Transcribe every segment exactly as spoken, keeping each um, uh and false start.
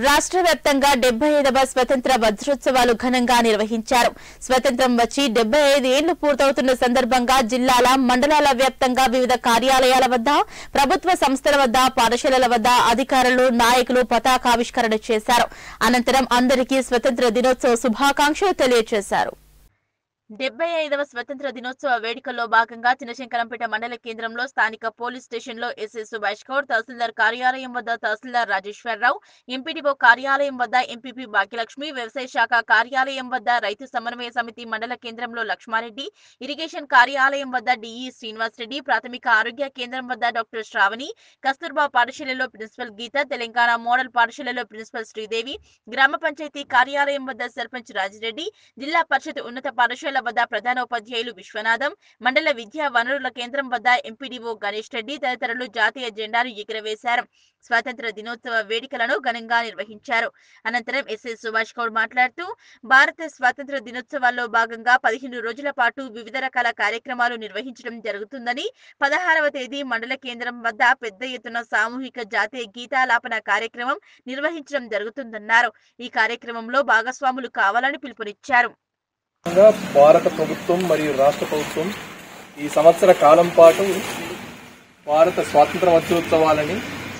రాష్ట్ర వ్యాప్తంగా డెబ్బై ఐదవ స్వతంత్ర వజ్రోత్సవాలు ఘనంగా నిర్వహించారు. స్వతంత్రం వచ్చి డెబ్బై ఐదు ఏళ్లు పూర్తవుతున్న సందర్భంగా జిల్లాల, మండలాల వ్యాప్తంగా వివిధ కార్యాలయాల వద్ద, ప్రభుత్వ సంస్థల వద్ద, పాఠశాలల వద్ద అధికారులు, నాయకులు పతాకావిష్కరణ చేశారు. అనంతరం అందరికీ స్వతంత్ర దినోత్సవ శుభాకాంక్షలు తెలియజేశారు. డెబ్బై ఐదవ స్వతంత్ర దినోత్సవ వేడుకల్లో భాగంగా చినశంకరంపేట మండల కేంద్రంలో స్థానిక పోలీస్ స్టేషన్లో ఎస్ఐ సుభాష్ గౌడ్, తహసీల్దార్ కార్యాలయం వద్ద తహసీల్దార్ రాజేశ్వరరావు, ఎంపీడీఓ కార్యాలయం వద్ద ఎంపీపీ భాగ్యలక్ష్మి, వ్యవసాయ శాఖ కార్యాలయం వద్ద రైతు సమన్వయ సమితి మండల కేంద్రంలో లక్ష్మారెడ్డి, ఇరిగేషన్ కార్యాలయం వద్ద డిఈ శ్రీనివాసరెడ్డి, ప్రాథమిక ఆరోగ్య కేంద్రం వద్ద డాక్టర్ శ్రావణి, కస్తూర్బా పాఠశాలలో ప్రిన్సిపల్ గీత, తెలంగాణ మోడల్ పాఠశాలలో ప్రిన్సిపల్ శ్రీదేవి, గ్రామ పంచాయతీ కార్యాలయం వద్ద సర్పంచ్ రాజిరెడ్డి, జిల్లా పరిషత్ ఉన్నత పాఠశాల వద్ద ప్రధాన ఉపాధ్యాయులు విశ్వనాథం, మండల విద్యా వనరుల కేంద్రం వద్ద ఎంపీడీఓ గణేష్ రెడ్డి తదితరులు జాతీయ జెండాను ఎగురవేశారు. స్వాతంత్ర దినోత్సవ వేడుకలను ఘనంగా నిర్వహించారు. అనంతరం ఎస్ఐ సుభాష్ గౌడ్ మాట్లాడుతూ, భారత స్వాతంత్ర దినోత్సవాల్లో భాగంగా పదిహేను రోజుల పాటు వివిధ రకాల కార్యక్రమాలు నిర్వహించడం జరుగుతుందని, పదహారవ తేదీ మండల కేంద్రం వద్ద పెద్ద ఎత్తున సామూహిక జాతీయ గీతాలాపన కార్యక్రమం నిర్వహించడం జరుగుతుందన్నారు. ఈ కార్యక్రమంలో భాగస్వాములు కావాలని పిలుపునిచ్చారు. భారత ప్రభుత్వం మరియు రాష్ట్ర ప్రభుత్వం ఈ సంవత్సర కాలం పాటు భారత స్వాతంత్ర వజ్రోత్సవాలని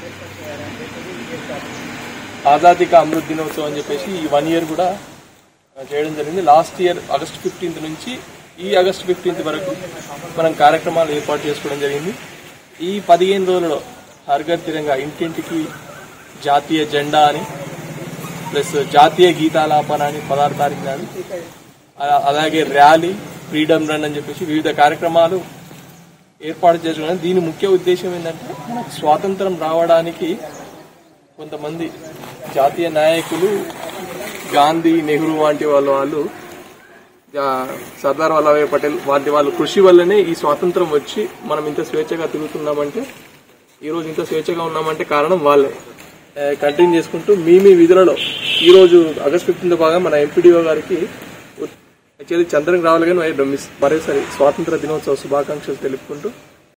ఆజాదీ కా అమృత్ దినోత్సవం అని చెప్పేసి ఈ వన్ ఇయర్ కూడా చేయడం జరిగింది. లాస్ట్ ఇయర్ ఆగస్టు ఫిఫ్టీన్త్ నుంచి ఈ ఆగస్టు ఫిఫ్టీన్త్ వరకు మనం కార్యక్రమాలు ఏర్పాటు చేసుకోవడం జరిగింది. ఈ పదిహేను రోజులలో హర్ ఘర్ తిరంగా, ఇంటింటికి జాతీయ జెండా అని, ప్లస్ జాతీయ గీతాలాపన అని పదహారు తారీఖు నాడు, అలాగే ర్యాలీ, ఫ్రీడమ్ రన్ అని చెప్పేసి వివిధ కార్యక్రమాలు ఏర్పాటు చేసుకున్నాం. దీని ముఖ్య ఉద్దేశం ఏంటంటే, మనకు స్వాతంత్రం రావడానికి కొంతమంది జాతీయ నాయకులు, గాంధీ, నెహ్రూ వంటి వాళ్ళ వాళ్ళు, సర్దార్ వల్లభాయ్ పటేల్ వంటి వాళ్ళ కృషి వల్లనే ఈ స్వాతంత్రం వచ్చి మనం ఇంత స్వేచ్ఛగా తిరుగుతున్నామంటే, ఈరోజు ఇంత స్వేచ్ఛగా ఉన్నామంటే కారణం వాళ్ళే. కంటిన్యూ చేసుకుంటూ మీ మీ విధులలో ఈరోజు ఆగస్ట్ ఫిఫ్టీన్త్ భాగంగా మన ఎంపీడీఓ గారికి యాక్చువల్లీ చంద్రం రావాలి కానీ మరోసారి స్వాతంత్ర దినోత్సవ శుభాకాంక్షలు తెలుపుకుంటూ